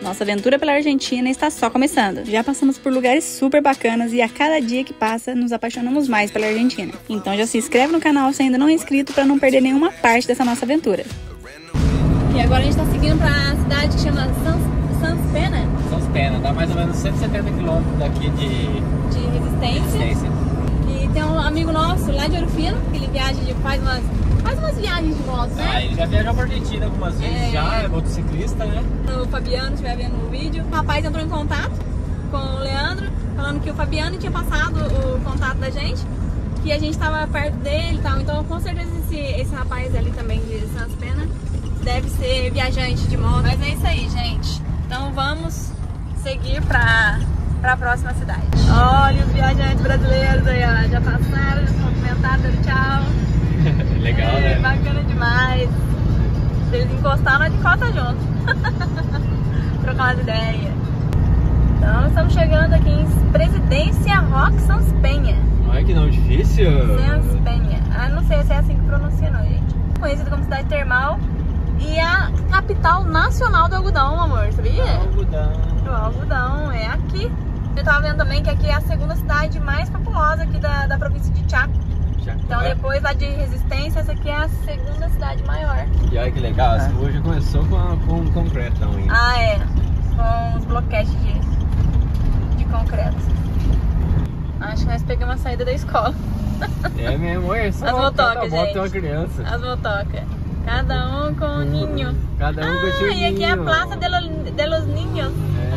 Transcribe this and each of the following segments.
Nossa aventura pela Argentina está só começando. Já passamos por lugares super bacanas e a cada dia que passa nos apaixonamos mais pela Argentina. Então já se inscreve no canal se ainda não é inscrito para não perder nenhuma parte dessa nossa aventura. E agora a gente está seguindo para a cidade que chama Sanspena. Sanspena, dá mais ou menos 170 km daqui de Resistência. E tem um amigo nosso lá de Ouro Fino, que ele faz umas viagens de moto, né? Ah, ele já viajou pra Argentina algumas vezes, já é motociclista, né? O Fabiano, se estiver vendo o vídeo, o rapaz entrou em contato com o Leandro, falando que o Fabiano tinha passado o contato da gente, que a gente estava perto dele e tal. Então com certeza esse rapaz ali também de Sanspena deve ser viajante de moto. Mas é isso aí, gente. Então vamos seguir para a próxima cidade. Olha os viajantes brasileiros aí, ó, já passaram, já cumprimentaram, deram tchau. Legal, né? Bacana demais. Se eles encostaram, a gente encosta junto. Trocar umas ideias. Então estamos chegando aqui em Presidência Roque Sanspena. Olha que nome difícil. Sanspena. Ah, não sei se é assim que pronuncia não, gente. Conhecida como cidade termal e a capital nacional do algodão, amor, sabia? Algodão. O algodão é aqui. Eu tava vendo também que aqui é a segunda cidade mais populosa aqui da província de Chaco. Então depois lá de Resistência, essa aqui é a segunda cidade maior. E olha que legal, essa rua já começou com concretão ainda. Ah, é. Com os bloquetes de concreto. Acho que nós pegamos a saída da escola. É mesmo, é só as motocas, gente. Tem uma criança. As motocas. Cada um com um ninho. Cada um com seu ninho. E aqui é a Praça de los Niños.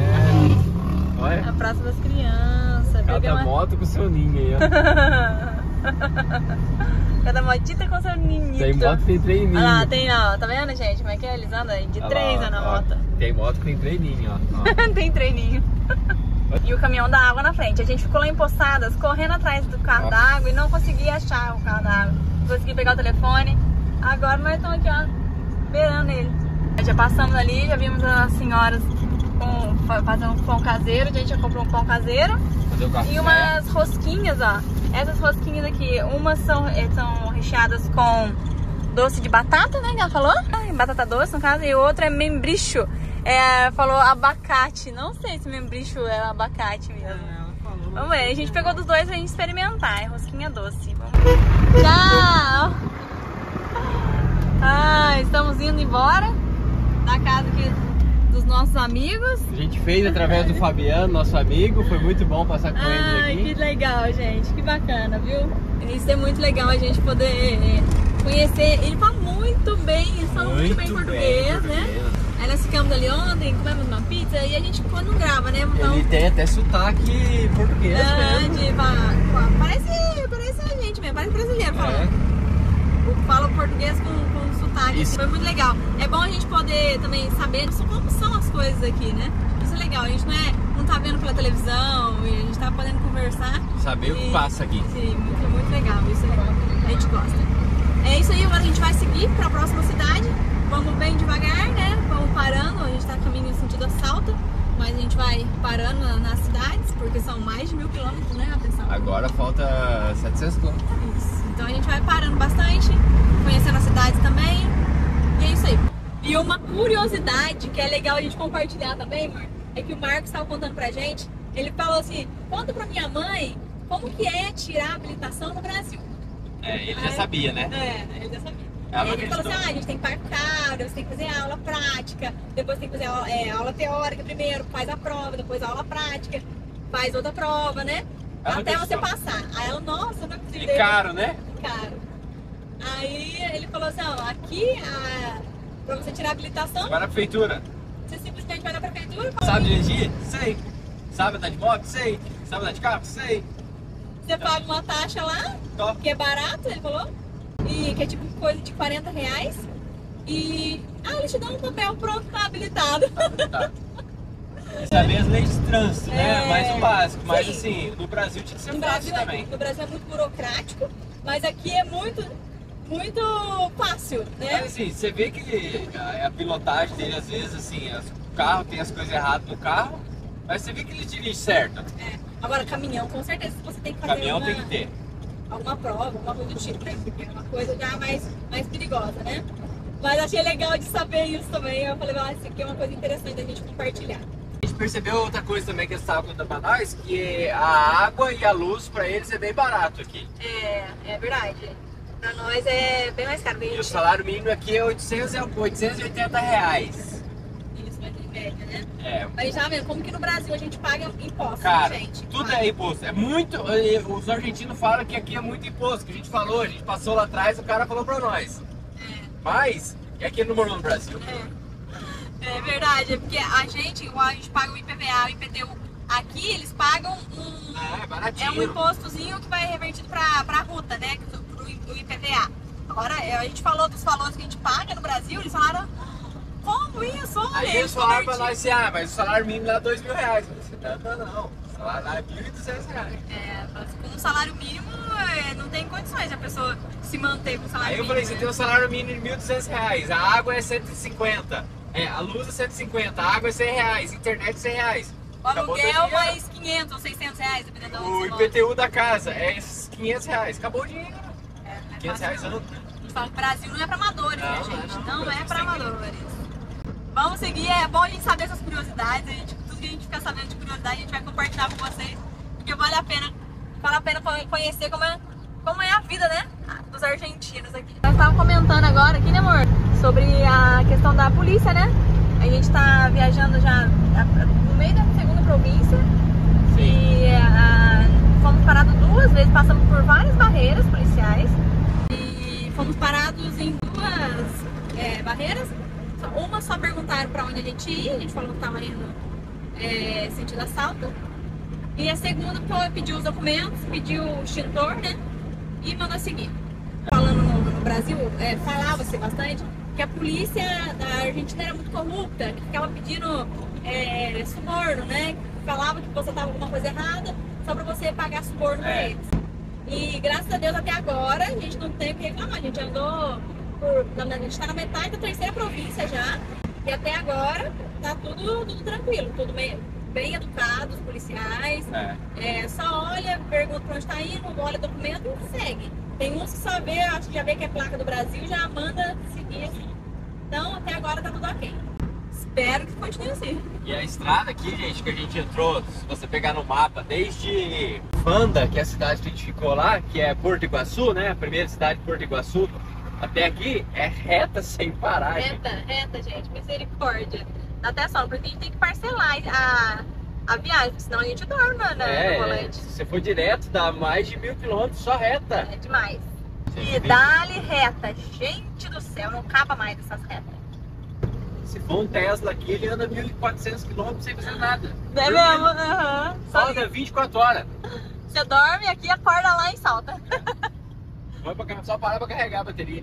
É. Olha. A Praça das Crianças. Cada moto com seu ninho aí, ó. Cada motita com seu ninho. Tem moto que tem 3 ninhos. Olha lá, tem ó, tá vendo, gente? Como é que é? Eles andam de 3 na moto. Tem moto que tem 3 ninhos, ó. Tem 3 ninhos. E o caminhão da água na frente. A gente ficou lá em Poçadas, correndo atrás do carro da água e não conseguia achar o carro da água. Não consegui pegar o telefone. Agora nós estamos aqui, ó, beirando ele. Já passamos ali, já vimos as senhoras fazendo um pão caseiro. A gente já comprou um pão caseiro. E umas rosquinhas, ó. Essas rosquinhas aqui, umas são recheadas com doce de batata, né, que ela falou? Batata doce, no caso. E outra é membricho. Falou abacate. Não sei se membricho é abacate mesmo. Vamos ver, a gente pegou dos dois pra gente experimentar. É rosquinha doce. Vamos. Tchau! Estamos indo embora da casa aqui dos nossos amigos. A gente fez através do Fabiano, nosso amigo. Foi muito bom passar com eles aqui. Que legal, gente. Que bacana, viu? Isso é muito legal a gente poder conhecer. Ele fala muito bem, eles falam muito bem português, né? Aí nós ficamos ali ontem, comemos uma pizza e a gente quando não grava, né? Então, ele tem até sotaque português mesmo. Parece a gente mesmo, parece brasileiro falando. Fala português com sotaque. Isso. Foi muito legal. É bom a gente poder também saber como são as coisas aqui, né? Isso é legal. A gente não tá vendo pela televisão e a gente tá podendo conversar. Saber o que passa aqui. Sim, muito legal. Isso é legal. A gente gosta. É isso aí, agora a gente vai seguir para a próxima cidade. Vamos bem devagar, né? Vamos parando. A gente tá caminhando no sentido Salta, mas a gente vai parando nas cidades, porque são mais de 1000 quilômetros, né? Atenção. Agora falta 700 quilômetros. Isso. Então a gente vai parando bastante, conhecendo as cidades também. E é isso aí. E uma curiosidade que é legal a gente compartilhar também, amor, é que o Marcos estava contando pra gente. Ele falou assim: conta pra minha mãe como que é tirar a habilitação no Brasil. Ele já sabia, né? Ele já sabia. Ele falou assim: a gente tem que parcar, você tem que fazer aula prática, depois tem que fazer aula teórica primeiro, faz a prova, depois a aula prática, faz outra prova, né? Até você passar. Aí ela, nossa, não é possível. E caro, né? Caro. Aí ele falou assim: ó, aqui, pra você tirar a habilitação, você vai na prefeitura. Você simplesmente vai na prefeitura. Sabe dirigir? Sei. Sabe andar de moto? Sei. Sabe andar de carro? Sei. Você paga uma taxa lá, que é barato, ele falou, e que é tipo coisa de R$40. E eles te dão um papel pronto, tá habilitado. Tá. E saber as leis de trânsito, né? Mais o básico. Mas sim, assim, no Brasil tinha que ser fácil também. No Brasil é muito burocrático, mas aqui é muito fácil, né? Mas assim, você vê que a pilotagem dele, às vezes, assim, o carro tem as coisas erradas no carro, mas você vê que ele dirige certo. Agora, caminhão, com certeza você tem que fazer caminhão tem que ter alguma prova, alguma coisa do tipo, né? Porque é uma coisa já mais perigosa, né? Mas achei legal de saber isso também. Eu falei, ah, isso aqui é uma coisa interessante da gente compartilhar. A gente percebeu outra coisa também que eles estavam contando pra nós, que a água e a luz pra eles é bem barato aqui. É verdade. Pra nós é bem mais caro. E o salário mínimo aqui é 880 reais. Isso, vai ter média, né? É. Mas já vendo como que no Brasil a gente paga imposto, Cara, gente? tudo é imposto. É muito. Os argentinos falam que aqui é muito imposto, que a gente falou, a gente passou lá atrás, o cara falou pra nós. Mas, aqui não morou no Brasil. É verdade, é porque a gente paga o IPVA, o IPTU. Aqui eles pagam baratinho. um impostozinho que vai revertido pra ruta, né? O IPVA. Agora, a gente falou dos valores que a gente paga no Brasil, eles falaram, como isso? Olha, aí eles falaram pra nós assim, mas o salário mínimo lá é 2 mil reais. Não. O salário lá é 1.200 reais. Com o salário mínimo não tem condições a pessoa se manter com o salário mínimo. Aí eu falei, você tem um salário mínimo de 1.200 reais, a água é 150, a luz é 150, a água é 100 reais, a internet é 100 reais. O aluguel mais 500 ou 600 reais, dependendo o IPTU da casa é 500 reais, acabou o dinheiro. 500 reais ano. A gente fala que o Brasil não é pra amadores, né, gente? Não é pra amadores. Vamos seguir, é bom a gente saber essas curiosidades, tudo que a gente fica sabendo de curiosidade a gente vai compartilhar com vocês, porque vale a pena conhecer como é a vida, né, dos argentinos aqui. Nós estávamos comentando agora aqui, né, amor, sobre a questão da polícia, né? A gente tá viajando já no meio da segunda província. Sim. E fomos parados 2 vezes, passamos por várias barreiras policiais e fomos parados em 2 barreiras. Uma só perguntaram pra onde a gente ia, a gente falou que tava indo sentido assalto. E a segunda pediu os documentos, pediu o extintor, né? E mandou seguir. Falando no Brasil, falava-se bastante que a polícia da Argentina era muito corrupta, que ficava pedindo suborno, né? Falava que você estava com alguma coisa errada, só para você pagar suborno para eles. E graças a Deus até agora a gente não tem o que reclamar, a gente andou a gente está na metade da 3ª província já, e até agora tá tudo tranquilo, tudo bem educado, os policiais, só olha, pergunta pra onde tá indo, olha o documento e segue. Tem uns que só vê, acho que já vê que é placa do Brasil, já manda seguir. Então até agora tá tudo ok. Espero que continue assim. E a estrada aqui, gente, que a gente entrou, se você pegar no mapa, desde Fanda, que é a cidade que a gente ficou lá, que é Porto Iguaçu, né? A primeira cidade de Porto Iguaçu, até aqui é reta sem parar. Reta, gente, misericórdia. Dá até só, porque a gente tem que parcelar a viagem, porque senão a gente dorme no volante. Se você for direto, dá mais de 1.000 quilômetros só reta. É demais. E dá-lhe reta. Gente do céu, não acaba mais dessas retas. Se for um Tesla aqui, ele anda 1.400 quilômetros sem fazer nada. É mesmo? Só anda 24 horas. Você dorme aqui, acorda lá e salta. Só parar pra carregar a bateria.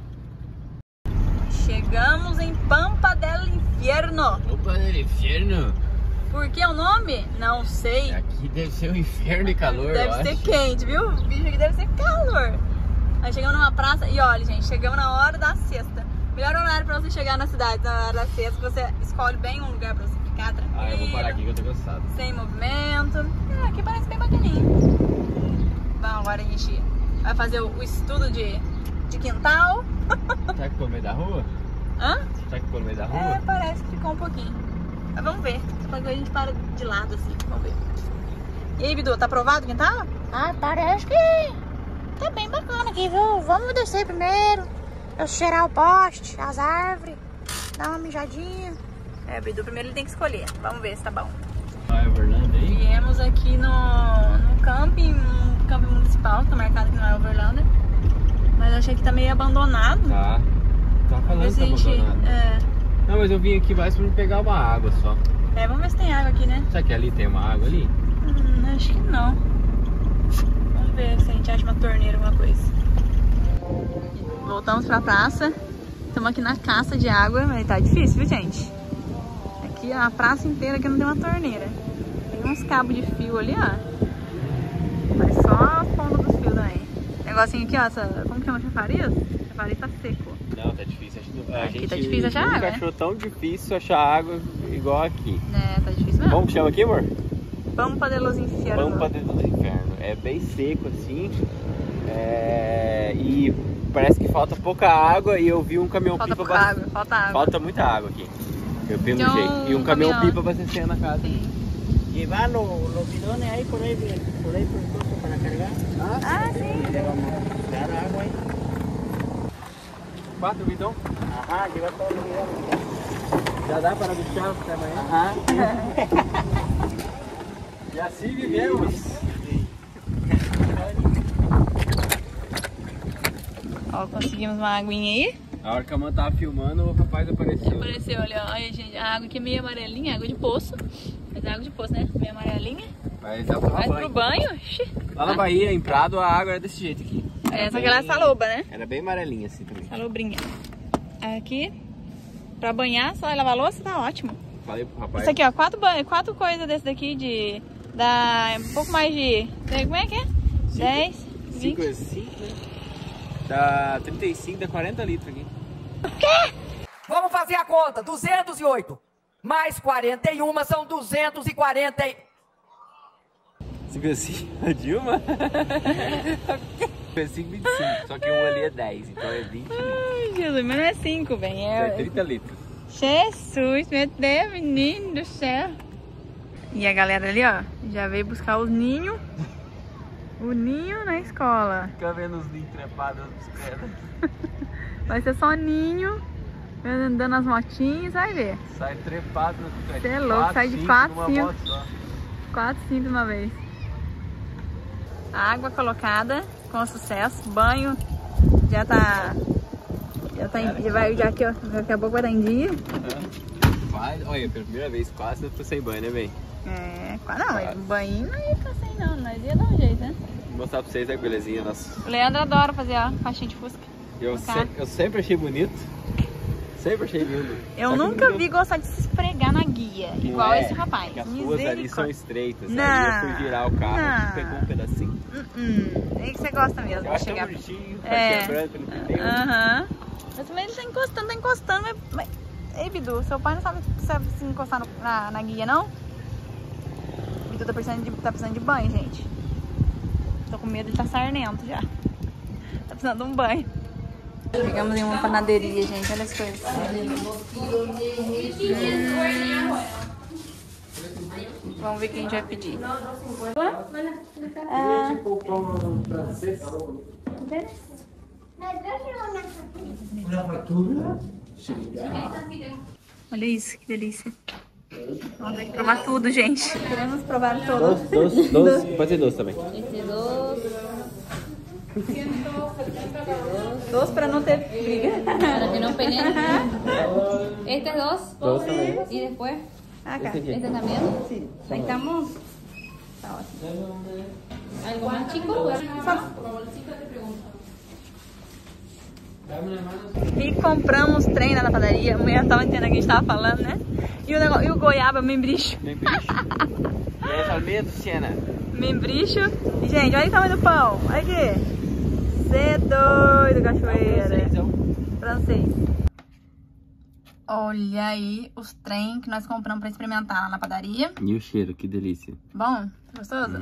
Chegamos em Pampa del Infierno. Pampa del Infierno? Por que o nome? Não sei. Aqui deve ser um inferno de calor, deve ser quente, viu? O bicho aqui deve ser calor. Nós chegamos numa praça e olha, gente, chegamos na hora da siesta. Melhor horário pra você chegar na cidade, na hora da siesta, você escolhe bem um lugar pra você ficar tranquilo. Eu vou parar aqui que eu tô cansado. Sem movimento. Aqui parece bem bacaninho. Bom, agora a gente vai fazer o estudo de quintal. Será que ficou no meio da rua? Hã? Será que ficou no meio da rua? Parece que ficou um pouquinho. Mas vamos ver. Depois a gente para de lado assim, vamos ver. E aí, Bidu, tá aprovado o quintal? Parece que tá bem bacana aqui, viu? Vamos descer primeiro, eu cheirar o poste, as árvores, dar uma mijadinha. Bidu, primeiro ele tem que escolher. Vamos ver se tá bom. Nova Overlândia aí? Viemos aqui no camping municipal, que tá marcado aqui no Nova Overlândia. Mas eu achei que tá meio abandonado. Tá falando que tá abandonado. Não, mas eu vim aqui mais pra pegar uma água só. Vamos ver se tem água aqui, né? Será que ali tem uma água ali? Acho que não. Vamos ver se a gente acha uma torneira, alguma coisa. Voltamos pra praça. Estamos aqui na caça de água, mas tá difícil, viu, gente? Aqui a praça inteira aqui não tem uma torneira. Tem uns cabos de fio ali, ó. Mas só a ponta dos fios também. Negocinho aqui, ó. Como que chama? Chafariz? Chafariz tá seco. Não, tá difícil. Aqui tá difícil achar água, nunca achou tão difícil achar água igual aqui. Tá difícil mesmo. Como que chama aqui, amor? Pampa de los Infiernos. Pampa de los Infiernos. É bem seco assim. E parece que falta pouca água e eu vi um caminhão-pipa... Falta água. Falta muita água aqui. Eu pelo Então, jeito. E um caminhão-pipa abastecendo na casa. Sim. Llevar los bidones ahí por el costo para cargar. Ah, sim. Y le vamos a dar agua ahí. 4 bidões? Ajá, llevar todos los bidones. Já dá para deixar até amanhã? Ajá. E assim vivemos. Ó, conseguimos uma aguinha aí. A hora que a mãe tava filmando, o rapaz apareceu. Apareceu, olha, olha, gente, a água aqui é meio amarelinha, água de poço. Mas é água de poço, né? Meio amarelinha. Mas dá pra tomar Vai pro banho. Lá na Bahia, em Prado, a água era desse jeito aqui. É, só que ela é saloba, né? Era bem amarelinha assim também. Salobrinha. Aqui, pra banhar, só lavar louça, tá ótimo. Falei pro rapaz. Isso aqui, ó, 4 coisas desse daqui de... Dá um pouco mais de... Como é que é? 10, 20... 5 vezes 5, né? Dá 35, dá 40 litros aqui. O quê? Vamos fazer a conta. 208 mais 41 são 240 5 vezes 5, a Dilma? 5 vezes 5, 25. Só que um ali é 10, então é 20 litros. Ai, Jesus, mas não é 5, bem. É 30 litros. Jesus, meu Deus, menino do céu. E a galera ali, ó, já veio buscar os ninhos. O ninho na escola. Fica vendo os ninhos trepados nas bicicletas. Vai ser só ninho, andando as motinhas, vai ver. Sai trepado nas bicicletas. Você é louco, sai de 4, 5. 4, 4, 5 de uma vez. Água colocada com sucesso. Banho já tá. Já vai, já aqui, ó. Daqui a pouco vai estar em dia. Olha, pela primeira vez quase eu tô sem banho, né, bem? É, não, mas banho não ia ficar sem não, nós ia dar um jeito, né? Vou mostrar pra vocês a belezinha nossa. O Leandro adora fazer a faixinha de fusca. Eu sempre achei bonito. Sempre achei lindo. Eu nunca vi gostar de se esfregar na guia, igual esse rapaz. Porque as ruas ali são estreitas. Não, aí eu fui virar o carro não. e pegou um pedacinho. É que você gosta mesmo. Eu acho chegar... tão bonitinho, É. branco no pneu. Aham. Mas também ele tá encostando, mas... Ei, Bidu, seu pai não sabe se encostar na guia, não? Bidu tá precisando de banho, gente. Tô com medo de estar sarnento já. Tá precisando de um banho. Chegamos em uma panaderia, gente. Olha as coisas. Vamos ver o que a gente vai pedir. Olha isso, que delícia. Vamos ter que provar tudo, gente. Queremos provar tudo. Doce. Pode ser doce também. Esse é doce. Doce para não ter briga. Para que no peleen. Este es dos. Doce também. Y después, Acá. este también. Sí. Ahí estamos. Tá ótimo. ¿Algo más chico? E compramos trem lá na padaria. A mulher tava entendendo o que a gente tava falando, né? E o goiaba, membricho. Membricho. E essa almeida, Siena? Membricho. E, gente, olha o tamanho do pão. Olha aqui. Cê é doido, cachoeira. Francês. Olha aí os trem que nós compramos pra experimentar lá na padaria. E o cheiro, que delícia. Bom? Gostoso?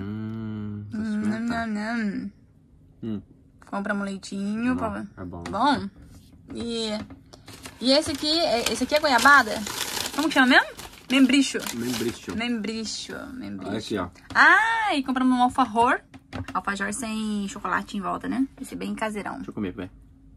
Compramos leitinho. É bom. Bom? E esse aqui é goiabada? Como que chama mesmo? Membricho. Membricho. Olha aqui, ó. Ah, e compramos um alfajor. Alfajor sem chocolate em volta, né? Esse bem caseirão. Deixa eu comer, vai.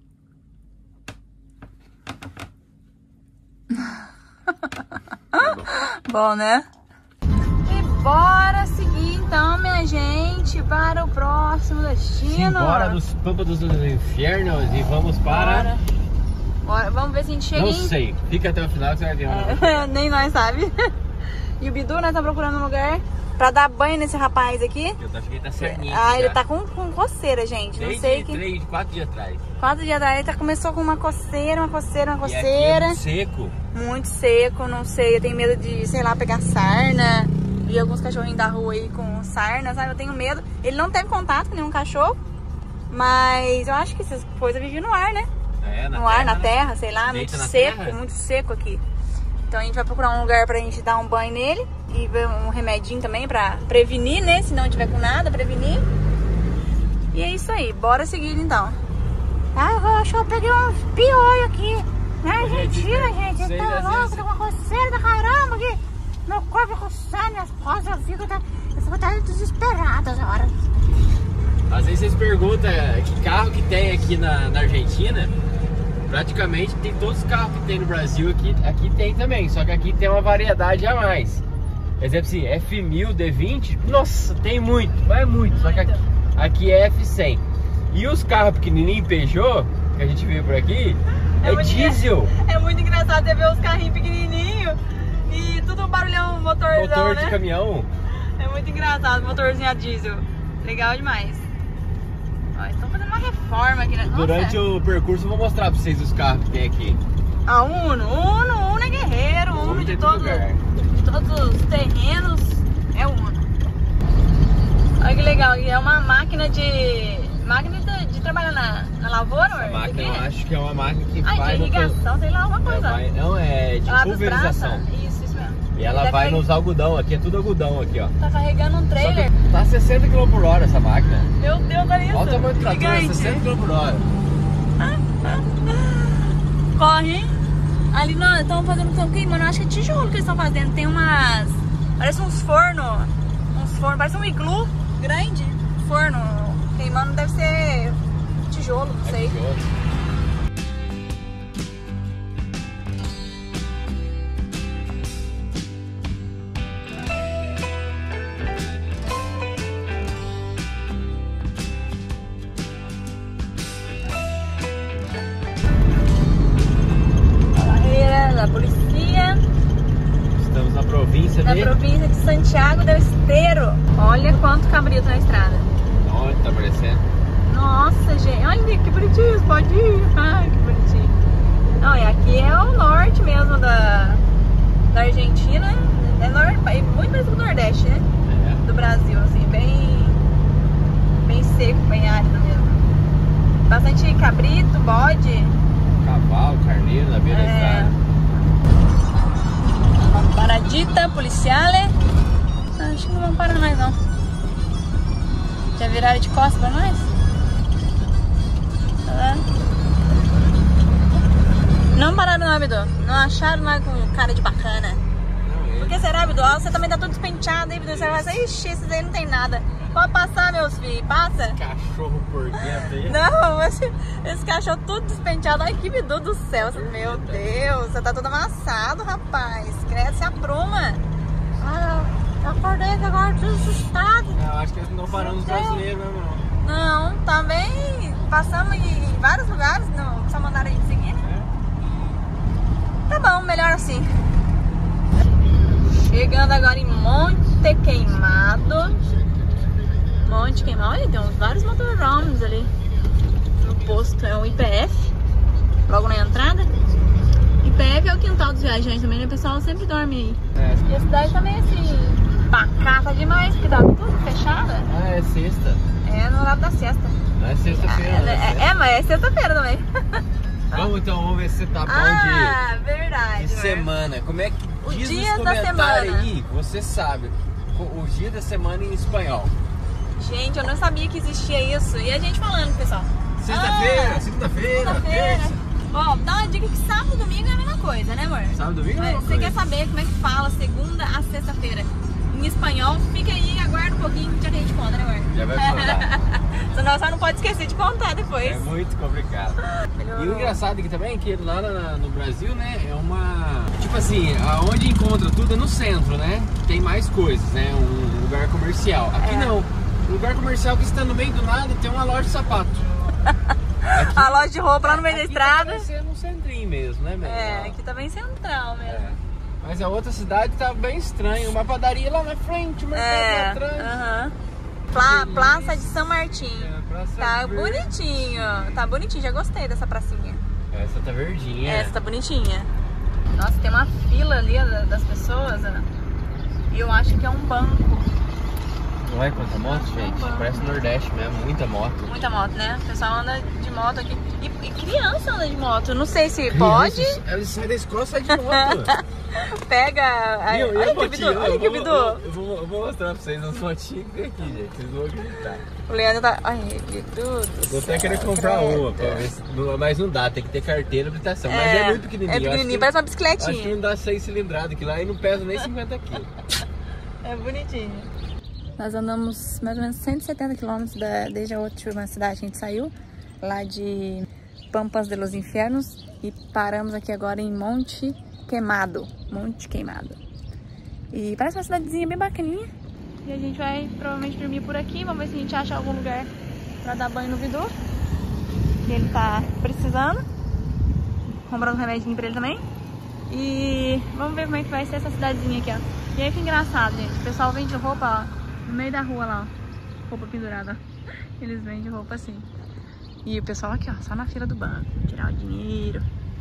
Bom, né? E bora seguir então, minha gente, para o próximo destino. Bora dos Pampas dos Infernos e vamos para... Bora, vamos ver se a gente chega Não sei, fica até o final que você vai ver. Nem nós sabe. E o Bidu, nós estamos procurando um lugar pra dar banho nesse rapaz aqui. Eu acho que ele tá cerninho. Ah, ele tá com coceira, gente. Não sei que... Desde 4 dias atrás. 4 dias atrás ele começou com uma coceira. E aqui é muito seco. Muito seco, não sei. Eu tenho medo de, sei lá, pegar sarna. Vi alguns cachorrinhos da rua aí com sarna, sabe? Eu tenho medo. Ele não teve contato com nenhum cachorro. Mas eu acho que essas coisas vivem no ar, né? É, no ar, na terra, sei lá. Muito seco aqui. Então a gente vai procurar um lugar pra gente dar um banho nele. E ver um remedinho também pra prevenir, né? Se não tiver com nada, prevenir. E é isso aí, bora seguir então. Ah, eu peguei uns piolhos aqui. Na Argentina, gente, eu sei, tô às louco, vezes- tô com uma coceira da caramba aqui. Meu corpo coçando, minhas costas, eu fico até desesperada essa hora. Às vezes vocês perguntam que carro que tem aqui na Argentina. Praticamente tem todos os carros que tem no Brasil aqui tem também, só que aqui tem uma variedade a mais. Exemplo assim, F1000, D20, nossa, tem muito, vai muito, só que aqui é F100. E os carros pequenininhos Peugeot, que a gente vê por aqui, é diesel. É muito engraçado você ver os carrinhos pequenininhos e tudo barulhão, motorzão, Motor de né? caminhão. É muito engraçado, motorzinho a diesel. Legal demais. Ó, estão fazendo uma reforma aqui, né? Durante o percurso eu vou mostrar pra vocês os carros que tem aqui. Ah, Uno é guerreiro, Uno de tem todo todos lugar. os terrenos é Uno. Olha que legal, é uma máquina de trabalhar na lavoura, A amor? máquina, Isso aqui? eu acho que é uma máquina que Ai, vai de irrigação, sei lá, alguma coisa. Não, é de Ela abre os pulverização. braços. Isso mesmo. E ela Deve vai ter- nos algodão, aqui é tudo algodão aqui, ó. Tá carregando um Só trailer. que tá 60 km por hora essa máquina. Meu Deus, olha isso. Olha o tamanho do trator, Gigante. 60 km por hora. Corre, hein? Ali não, estão queimando, eu acho que é tijolo que eles estão fazendo. Tem umas, parece uns fornos, parece um iglu grande. Forno queimando, deve ser tijolo, não sei. Barreira da polícia Estamos na província da de... província de Santiago del Estero. Olha quanto cabrito na estrada. Onde tá aparecendo? Nossa, gente, olha que bonitinho os podinhos. Ai, que bonitinho. Não, e aqui é o norte mesmo da Argentina. É muito mais do Nordeste, né? Do Brasil, assim, bem seco, bem árido mesmo. Bastante cabrito, bode. Cavalo, carneiro na beira da estrada. Uma paradita policiale. Acho que não vão parar nós, não. Já viraram de costas pra nós? Tá vendo? Não pararam, não, Abdu. Não acharam nada com cara de bacana. Por que será, Abdu? Você também tá tudo despenteado aí, Abdu. Você vai dizer, ixi, esses aí não tem nada. Pode passar, meus filhos, passa. Cachorro por dentro aí. Não, esse cachorro tudo despenteado. Ai, que Bidu do céu. Meu Deus, você tá todo amassado, rapaz. Cresce a pruma. Ah, eu acordei aqui agora tudo assustado. Eu acho que eles não paramos os brasileiros, não. Não, também passamos em vários lugares, não só mandaram a gente seguir, né? Tá bom, melhor assim. Chegando agora em Monte Queimado. Monte Queimado, olha, tem vários motorhomes ali no posto, é o IPF, logo na entrada. IPF é o quintal dos viajantes também, né? O pessoal sempre dorme aí. E a cidade também assim, pacata demais, porque tá tudo fechada. Ah, é sexta. É no horário da siesta. Não é sexta-feira, né? Mas é sexta-feira também. Vamos ver se você tá bom Verdade. de semana. Como é que O diz dia nos da comentários semana. aí, você sabe, o dia da semana em espanhol. Gente, eu não sabia que existia isso. E a gente falando, pessoal. Sexta-feira, segunda-feira, Segunda-feira. terça. Ó, dá uma dica que sábado e domingo é a mesma coisa, né, amor? Sábado, domingo é a mesma Você coisa. quer saber como é que fala segunda a sexta-feira em espanhol? Fica aí, aguarda um pouquinho que a gente conta, né, amor? Já vai contar. Senão só não pode esquecer de contar depois. É muito complicado. E o engraçado aqui também é que lá no Brasil, né, é uma... Tipo assim, aonde encontra tudo é no centro, né? Tem mais coisas, né? Um lugar comercial. Aqui não. Um lugar comercial que está no meio do nada tem uma loja de sapato. Aqui, A loja de roupa lá no meio da aqui estrada. Tá parecendo um centrinho mesmo, né, meu? É, aqui tá bem central mesmo. É. Mas a outra cidade tá bem estranha. Uma padaria lá na frente, um mercado lá atrás. aham. Praça de São Martim. Praça Tá Verde. bonitinho. Tá bonitinho, já gostei dessa pracinha. Essa tá verdinha. Essa tá bonitinha. Nossa, tem uma fila ali das pessoas, ó. E eu acho que é um banco. Não é quanta moto, gente? Parece Nordeste mesmo, muita moto. Muita moto, né? O pessoal anda demais. moto aqui. E criança anda de moto. Não sei se pode. Ela sai da escola, sai de moto. Pega. Olha que Bidu. Olha que Bidu. Eu vou mostrar pra vocês as fotinhas que tem aqui, gente. Vocês vão acreditar. O Leandro tá. Ai, Bidu. Vou até querer comprar uma, pra ver se... mas não dá, tem que ter carteira de habilitação. Mas é muito pequenininho. É pequenininho, parece uma bicicletinha. Acho que não dá 6 cilindradas aqui lá e não pesa nem 50 quilos. É bonitinho. Nós andamos mais ou menos 170 quilômetros desde a última cidade que a gente saiu, lá de Pampas de los Infernos, e paramos aqui agora em Monte Queimado. Monte Queimado. E parece uma cidadezinha bem bacaninha. E a gente vai provavelmente dormir por aqui. Vamos ver se a gente acha algum lugar pra dar banho no Bidu, que ele tá precisando. Comprando um remedinho pra ele também. E vamos ver como é que vai ser essa cidadezinha aqui, ó. E aí que engraçado, gente. O pessoal vende roupa, ó, no meio da rua lá, ó. Roupa pendurada, ó. Eles vendem roupa assim. E o pessoal aqui, ó, só na fila do banco. Tirar o dinheiro.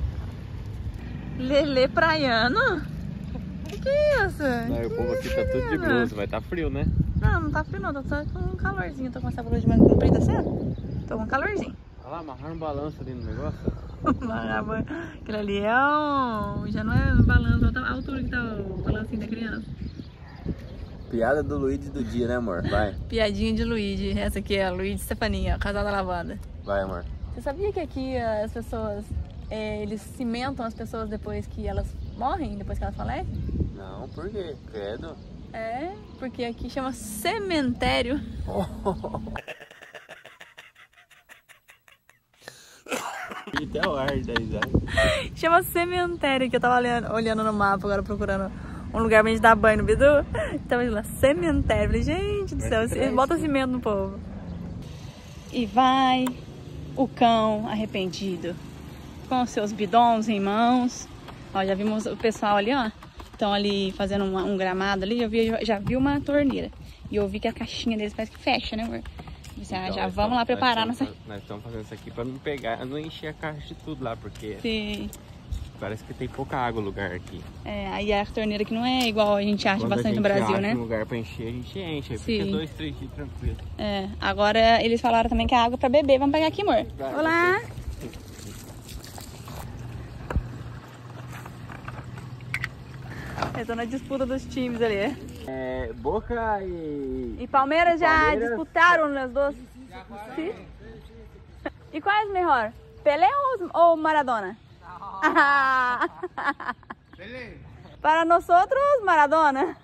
Lelê praiano? O que é isso? Não, o povo aqui tá tudo de blusa, vai tá frio, né? Não, não tá frio não, tô só com um calorzinho. Tô com essa blusa de manga comprida assim, ó. Tô com um calorzinho. Olha lá, amarraram um balanço ali no negócio. Aquilo ali é um... já não é balanço, olha a altura que tá o balancinho da criança. Piada do Luigi do dia, né, amor? Vai. Piadinha de Luigi. Essa aqui é a Luigi e Stefaninha, o casal da lavanda. Vai, amor. Você sabia que aqui as pessoas, eles cimentam as pessoas depois que elas morrem, depois que elas falecem? Não, por quê? Credo. É, porque aqui chama cemitério. E até o ar daí, já. Chama cemitério, que eu tava olhando no mapa agora, procurando um lugar pra gente dar banho no Bidu. Tava lá, cemitério. Falei, gente do céu, bota cimento no povo. E vai o cão arrependido, com seus bidons em mãos. Ó, já vimos o pessoal ali, ó. Estão ali fazendo um gramado ali. Já vi uma torneira. E eu vi que a caixinha deles parece que fecha, né, amor? Então, já vamos lá preparar nossa... Nós estamos fazendo isso aqui para não pegar, não encher a caixa de tudo lá, porque sim, parece que tem pouca água no lugar aqui. É, aí a torneira que não é igual a gente acha bastante no Brasil, né? Um lugar para encher, a gente enche, aí fica 2, 3 dias tranquilo. É, agora eles falaram também que a água é para beber. Vamos pegar aqui, amor. Vai, olá! Eu tô na disputa dos times ali. É, Boca e Palmeiras já disputaram os dois? Sim. E qual é o melhor? Pelé ou Maradona? Pelé. Para nós outros, Maradona.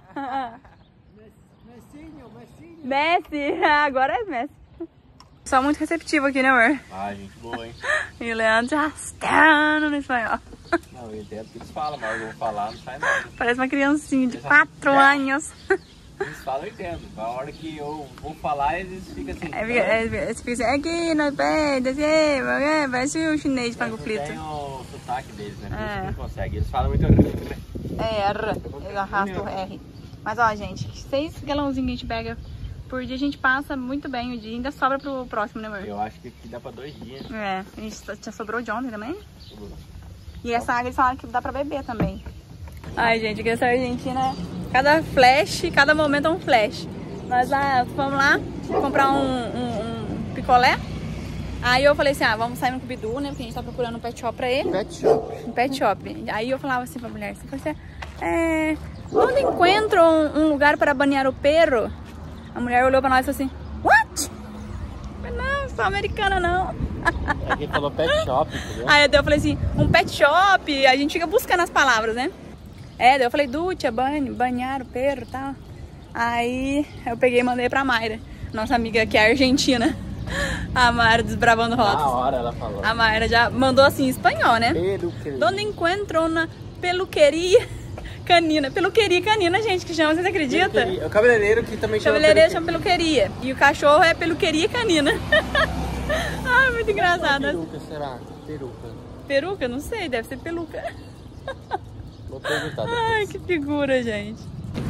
Messi. Agora é Messi. Só muito receptivo aqui, né, amor? Ah, gente boa, hein? E o Leandro já está no espanhol. Não, eu entendo que eles falam, mas eu vou falar, não sai nada. Parece uma criancinha de 4 anos. Eles falam, eu entendo. Na hora que eu vou falar, eles ficam assim. Eles ficam assim, aqui no pé, assim, parece o chinês para o frito. Tem o sotaque deles, né? Por isso É. que não consegue. Eles falam muito. Eles arrastam o R. Mas ó, gente, 6 galãozinhos que a gente pega por dia, a gente passa muito bem o dia. Ainda sobra pro próximo, né, amor? Eu acho que aqui dá pra 2 dias. É, a gente já sobrou de ontem também. E essa água eles falaram que dá pra beber também. Ai, gente, aqui nessa Argentina, cada flash, cada momento é um flash. Nós lá, fomos lá comprar um picolé. Aí eu falei assim, vamos sair no Bidu, né? Porque a gente tá procurando um pet shop pra ele. Pet shop. Um pet shop. Aí eu falava assim pra mulher, onde encontro um lugar para banhar o perro? A mulher olhou pra nós e falou assim, what? Não, sou americana não. Aqui falou pet shop, entendeu? Aí eu falei assim, um pet shop, a gente fica buscando as palavras, né? Daí eu falei, ducha, banhar o perro e tal. Aí eu peguei e mandei pra Mayra, nossa amiga que é argentina. A Mayra desbravando rotas. Na hora ela falou. A Mayra já mandou assim em espanhol, né? Peluqueria. Onde encontro uma peluqueria canina. Peluqueria canina, gente, que chama, vocês acreditam? Peluqueria. O cabeleireiro que também O chama cabeleireiro chama peluqueria. E o cachorro é peluqueria canina. Ai, muito engraçado. Peruca, será? Peruca. Peruca? Não sei, deve ser peluca. Vou perguntar depois. Ai, que figura, gente.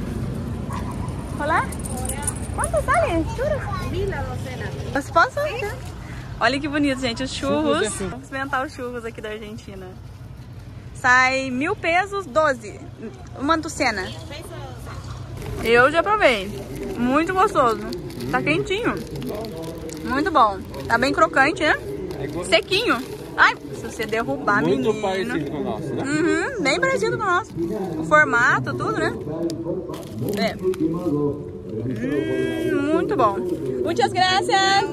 Olá? Quanto sale? Você posso? Olha que bonito, gente, os churros. Vamos experimentar os churros aqui da Argentina. Sai 1.000 pesos, 12. Uma tucena. Eu já provei. Muito gostoso. Tá quentinho. Muito bom. Tá bem crocante, né? Sequinho. Ai, se você derrubar, menino. Muito parecido com o nosso, né? Uhum, bem parecido com o nosso. O formato, tudo, né? É. Muito bom. Muitas graças.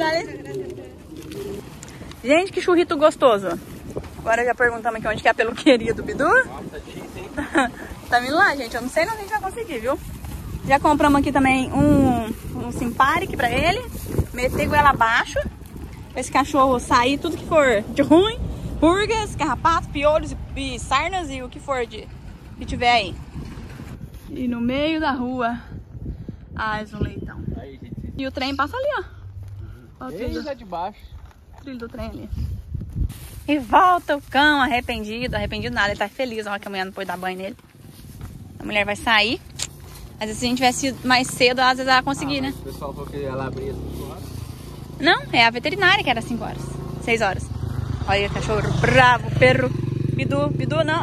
Gente, que churrito gostoso. Agora já perguntamos aqui onde que é a peluqueria do Bidu. Tá vindo lá, gente. Eu não sei se a gente vai conseguir, viu? Já compramos aqui também um Simparic pra ele. Meter goela abaixo. Pra esse cachorro sair tudo que for de ruim. Purgas, carrapatos, piolhos e sarnas e o que for que tiver aí. E no meio da rua, um leitão. Aí, gente. E o trem passa ali, ó. Ó o trilho, Lá de baixo. trilho do trem ali. E volta o cão arrependido. Arrependido nada, ele tá feliz, ó, que a mulher não pôde dar banho nele. A mulher vai sair. Às vezes se a gente tivesse ido mais cedo, às vezes ela conseguir, né? O pessoal falou que ela abria 5 horas. Não, é a veterinária que era 5 horas. 6 horas. Olha, cachorro bravo, perro. Bidu, não.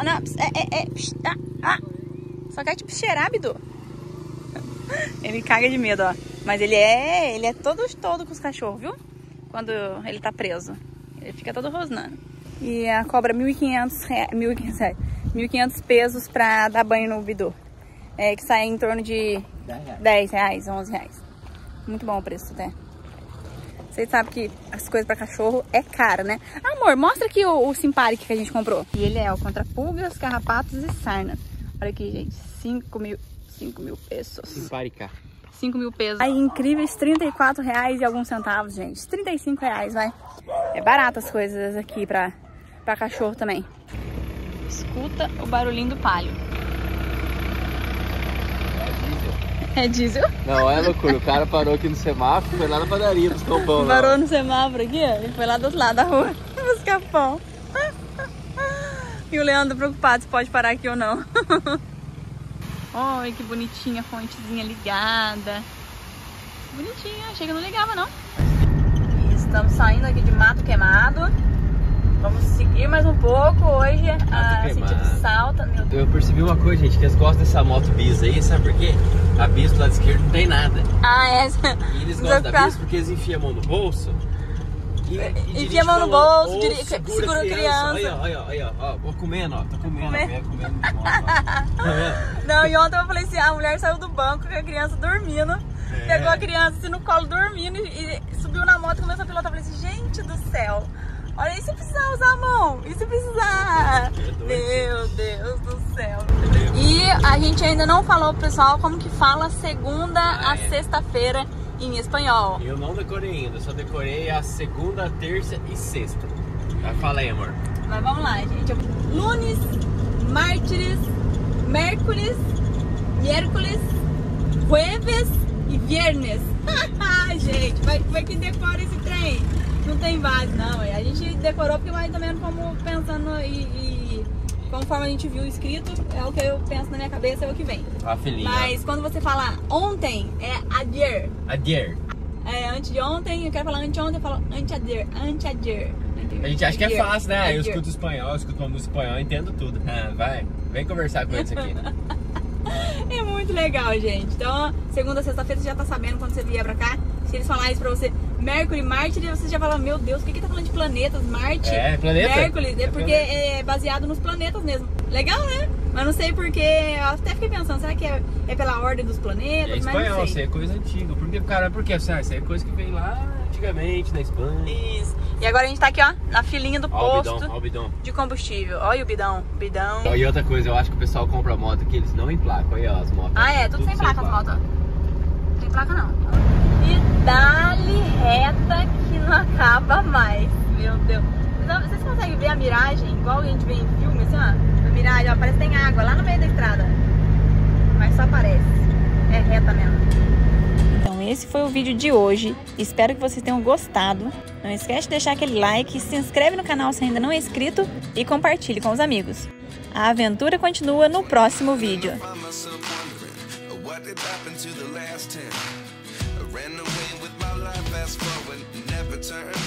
Só quer te cheirar, Bidu. Ele caga de medo, ó. Mas ele é todo com os cachorros, viu? Quando ele tá preso. Ele fica todo rosnando. E a cobra R$1.500 pesos pra dar banho no Bidu. Que sai em torno de R$10, R$11. Muito bom o preço, até. Vocês sabem que as coisas pra cachorro é cara, né? Amor, mostra aqui o Simparic que a gente comprou. E ele é o contra pulgas, carrapatos e sarna. Olha aqui, gente. 5 mil pesos. Simparica. 5 mil pesos. Aí, incríveis R$34 e alguns centavos, gente. R$35, vai. É barato as coisas aqui pra cachorro também. Escuta o barulhinho do palio. É diesel? Não, é loucura. O cara parou aqui no semáforo, foi lá na padaria buscar o pão. Parou no semáforo aqui, ó. Ele foi lá do outro lado da rua buscar pão. E o Leandro preocupado se pode parar aqui ou não. Olha que bonitinha a fontezinha ligada. Bonitinha, achei que não ligava não. E estamos saindo aqui de Mato Queimado. Vamos seguir mais um pouco hoje a sentido Salta. Meu Deus. Eu percebi uma coisa, gente, que eles gostam dessa moto bis aí, sabe por quê? A bis do lado esquerdo não tem nada. E eles gostam da bis porque eles enfiam a mão no bolso. Enfia a mão no bolso, segura a criança. Olha, ó, vou comendo, ó. Tô comendo. Não, e ontem eu falei assim, a mulher saiu do banco com a criança dormindo. Pegou a criança assim no colo dormindo e subiu na moto e começou a pilotar. Eu falei assim, gente do céu. Olha, e se precisar usar a mão? E se precisar? Meu Deus do céu. E a gente ainda não falou pro pessoal como que fala segunda a sexta-feira em espanhol. Eu não decorei ainda, só decorei a segunda, terça e sexta. Fala aí, amor. Mas vamos lá, gente. Lunes, martes, miércoles, jueves e viernes. Gente, vai que decora esse trem. Não tem base, não. A gente decorou porque nós também não fomos pensando e conforme a gente viu escrito, é o que eu penso na minha cabeça, é o que vem. A filhinha. Mas quando você fala ontem, é ayer. Ayer. É, antes de ontem, eu quero falar anteontem, eu falo anteayer. A gente acha que é fácil, né? Eu escuto espanhol, eu escuto uma música espanhol, entendo tudo. Vem conversar com eles aqui. É muito legal, gente. Então, segunda, sexta-feira, você já tá sabendo quando você vier pra cá. Se eles falarem isso pra você, Mercury, Marte, você já fala, meu Deus, o que tá falando de planetas? Marte, planeta. Mercury, é porque é baseado nos planetas mesmo. Legal, né? Mas não sei porque, eu até fiquei pensando, será que é pela ordem dos planetas? É espanhol, isso é coisa antiga. Por que? Isso é coisa que veio lá antigamente, na Espanha. Isso. E agora a gente tá aqui, ó, na filinha do posto o bidão de combustível. Olha o bidão. E outra coisa, eu acho que o pessoal compra moto que eles não emplacam. Olha as motos. Tudo sem placa as motos. Não tem placa não. E dá-lhe reta que não acaba mais. Meu Deus. Vocês conseguem ver a miragem igual a gente vê em filme, assim, ó? A miragem, ó, parece que tem água lá no meio da estrada. Mas só parece. É reta mesmo. Então esse foi o vídeo de hoje. Espero que vocês tenham gostado. Não esquece de deixar aquele like, se inscreve no canal se ainda não é inscrito e compartilhe com os amigos. A aventura continua no próximo vídeo. Ran away with my life, fast forward, never turn